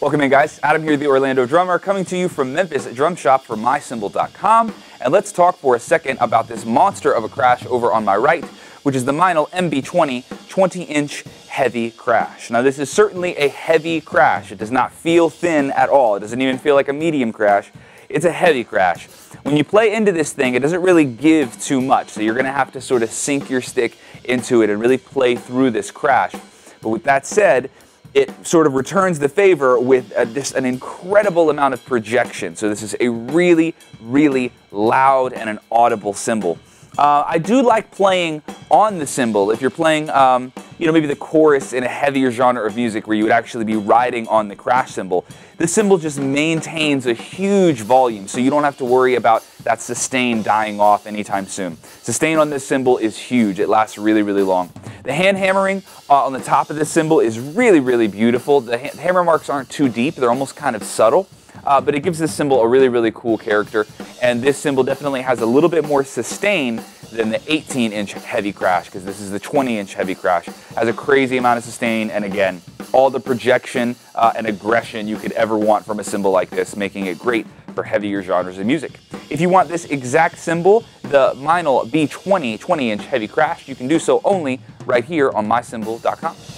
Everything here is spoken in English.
Welcome in, guys. Adam here, the Orlando drummer, coming to you from Memphis Drum Shop for MyCymbal.com. And let's talk for a second about this monster of a crash over on my right, which is the Meinl MB20 20-inch heavy crash. Now, this is certainly a heavy crash. It does not feel thin at all. It doesn't even feel like a medium crash. It's a heavy crash. When you play into this thing, it doesn't really give too much, so you're going to have to sort of sink your stick into it and really play through this crash. But with that said, it sort of returns the favor with just an incredible amount of projection. So this is a really, really loud and an audible cymbal. I do like playing on the cymbal if you're playing, maybe the chorus in a heavier genre of music where you would actually be riding on the crash cymbal. The cymbal just maintains a huge volume, so you don't have to worry about that sustain dying off anytime soon. Sustain on this cymbal is huge. It lasts really, really long. The hand hammering on the top of this cymbal is really, really beautiful. The hammer marks aren't too deep. They're almost kind of subtle. But it gives this cymbal a really, really cool character, and this cymbal definitely has a little bit more sustain than the 18-inch heavy crash, because this is the 20-inch heavy crash. Has a crazy amount of sustain, and again, all the projection and aggression you could ever want from a cymbal like this, making it great for heavier genres of music. If you want this exact cymbal, the Meinl B20 20-inch heavy crash, you can do so only right here on MyCymbal.com.